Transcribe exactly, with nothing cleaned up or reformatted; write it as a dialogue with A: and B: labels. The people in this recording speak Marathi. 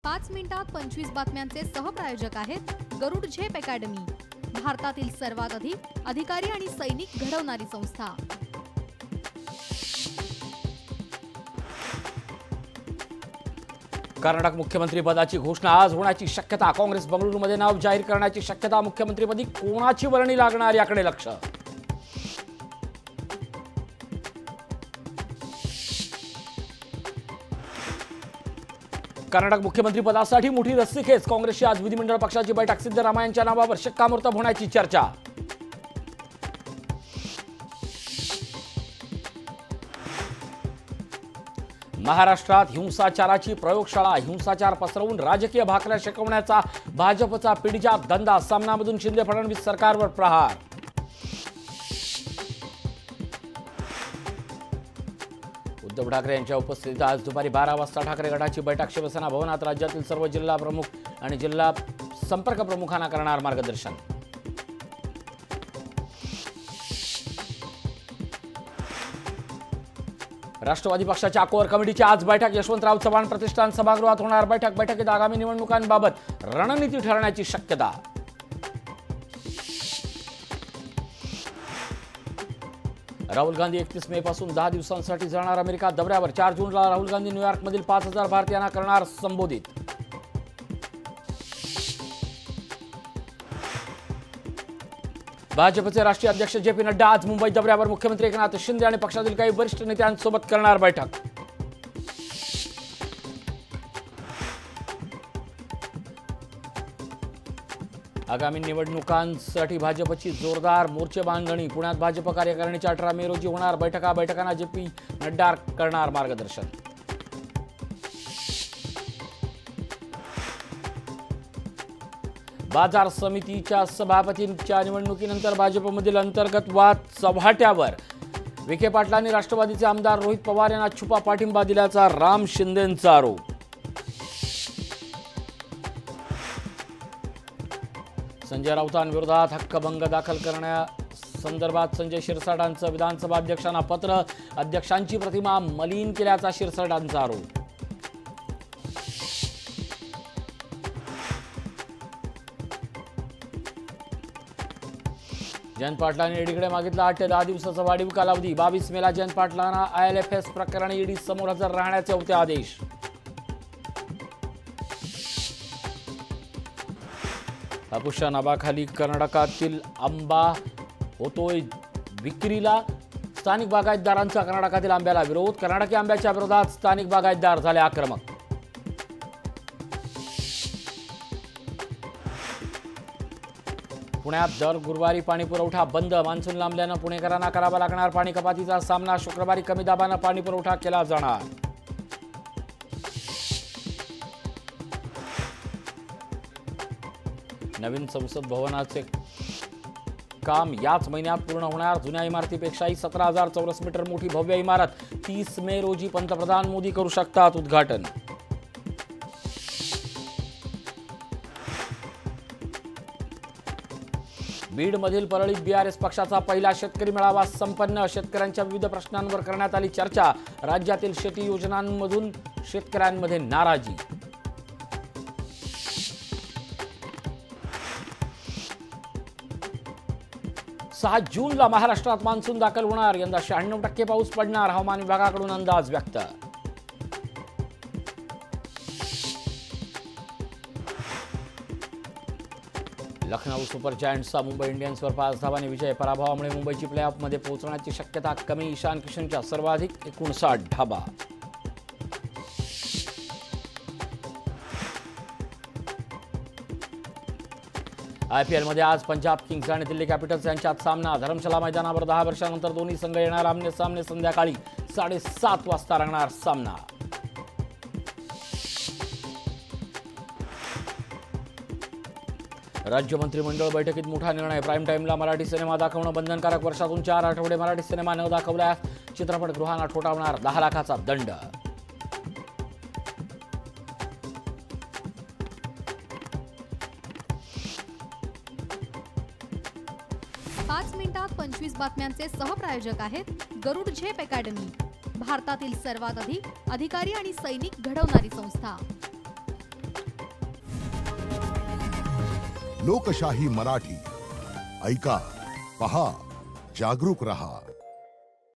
A: पाच मिनिटात पंचवीस बातम्यांचे सहप्रायोजक आहेत गरुड झेप अकॅडमी, भारतातील सर्वात अधिक अधिकारी आणि सैनिक घडवणारी संस्था।
B: कर्नाटक मुख्यमंत्री पदाची घोषणा आज होण्याची शक्यता। काँग्रेस बंगळुरूमध्ये नाव जाहीर करण्याची शक्यता। मुख्यमंत्रीपदी कोणाची वर्णी लागणार याकडे लक्ष। कर्नाटक मुख्यमंत्री पदासाठी मोठी रस्सीखेच। काँग्रेसची आज विधिमंडळ पक्षाची बैठक। सिद्धरामय्यांच्या नावावर शिक्कामोर्तब होण्याची चर्चा। महाराष्ट्रात हिंसाचाराची प्रयोगशाळा। हिंसाचार पसरवून राजकीय भाकऱ्या शिकवण्याचा भाजपचा पिढीचा धंदा। सामनामधून शिंदे फडणवीस सरकारवर प्रहार। उद्धव ठाकरे यांच्या उपस्थितीत आज दुपारी बारा वाजता ठाकरे गटाची बैठक। शिवसेना भवनात राज्यातील सर्व जिल्हा प्रमुख आणि जिल्हा संपर्क प्रमुखांना करणार मार्गदर्शन। राष्ट्रवादी पक्षाच्या कोर कमिटीची आज बैठक। यशवंतराव चव्हाण प्रतिष्ठान सभागृहात होणार बैठक। बैठकीत आगामी निवडणुकांबाबत रणनीती ठरण्याची शक्यता। राहुल गांधी एकतीस मे पासून दहा दिवसांसाठी जाणार अमेरिका दौऱ्यावर। चार जूनला राहुल गांधी न्यूयॉर्कमधील पाच हजार भारतीयांना करणार संबोधित। भाजपचे राष्ट्रीय अध्यक्ष जे पी नड्डा आज मुंबई दौऱ्यावर। मुख्यमंत्री एकनाथ शिंदे आणि पक्षातील काही वरिष्ठ नेत्यांसोबत करणार बैठक। आगामी निवडणुकांसाठी भाजपची जोरदार मोर्चे बांधणी। पुण्यात भाजप कार्यकारिणीच्या अठरा मे रोजी होणार बैठका। बैठकांना जे पी नड्डा करणार मार्गदर्शन। बाजार समितीच्या सभापतींच्या निवडणुकीनंतर भाजपमधील अंतर्गत वाद चव्हाट्यावर। विखे पाटलांनी राष्ट्रवादीचे आमदार रोहित पवार यांना छुपा पाठिंबा दिल्याचा राम शिंदेंचा आरोप। संजय राऊतांविरोधात हक्कभंग दाखल करण्यासंदर्भात संजय शिरसाटांचं विधानसभा अध्यक्षांना पत्र। अध्यक्षांची प्रतिमा मलिन केल्याचा शिरसाटांचा आरोप। जयंत पाटलांनी ईडीकडे मागितला आठ ते दहा दिवसाचा वाढीव कालावधी। बावीस मेला जयंत पाटलांना आय एल एफ एस प्रकरणी ईडी समोर हजर राहण्याचे होते आदेश। हापूसच्या नावाखाली कर्नाटकातील आंबा होतोय विक्रीला। स्थानिक बागायतदारांचा कर्नाटकातील आंब्याला विरोध। कर्नाटकी आंब्याच्या विरोधात स्थानिक बागायतदार झाले आक्रमक। पुण्यात दर गुरुवारी पाणी पुरवठा बंद। मान्सून लांबल्यानं पुणेकरांना करावा लागणार पाणी कपातीचा सामना। शुक्रवारी कमी दाबानं पाणी पुरवठा केला जाणार। नवीन संसद भवनाचे काम याच महिन्यात पूर्ण होणार। जुन्या इमारतीपेक्षाही सतरा हजार चौरस मीटर मोठी भव्य इमारत। तीस मे रोजी पंतप्रधान मोदी करू शकतात उद्घाटन। बीडमधील परळीत बीआरएस पक्षाचा पहिला शेतकरी मेळावा संपन्न। शेतकऱ्यांच्या विविध प्रश्नांवर करण्यात आली चर्चा। राज्यातील शेती योजनांमधून शेतकऱ्यांमध्ये नाराजी। सहा जूनला महाराष्ट्रात मान्सून दाखल होणार। यंदा शहाण्णव टक्के पाऊस पडणार। हवामान विभागाकडून अंदाज व्यक्त। लखनौ सुपर जायंट्सचा मुंबई इंडियन्सवर पाच धावांनी विजय। पराभवामुळे मुंबईची प्लेऑफमध्ये पोहोचण्याची शक्यता कमी। ईशान किशनच्या सर्वाधिक एकोणसाठ धावा। आयपीएलमध्ये आज पंजाब किंग्स आणि दिल्ली कॅपिटल्स यांच्यात सामना। धरमशाला मैदानावर दहा वर्षांनंतर दोन्ही संघ येणार आमने सामने। संध्याकाळी साडेसात वाजता रंगणार सामना। राज्य मंत्रिमंडळ बैठकीत मोठा निर्णय। प्राईम टाइमला मराठी सिनेमा दाखवणं बंधनकारक। वर्षातून चार आठवडे मराठी सिनेमा न दाखवल्यास चित्रपटगृहांना ठोठावणार दहा लाखाचा दंड।
A: पाच मिनिटात पंचवीस बातम्यांचे सहप्रायोजक आहेत गरुड झेप अकॅडमी, भारतातील सर्वात अधिक अधिकारी आणि सैनिक घडवणारी संस्था।
C: लोकशाही मराठी ऐका, पहा, जागरूक रहा.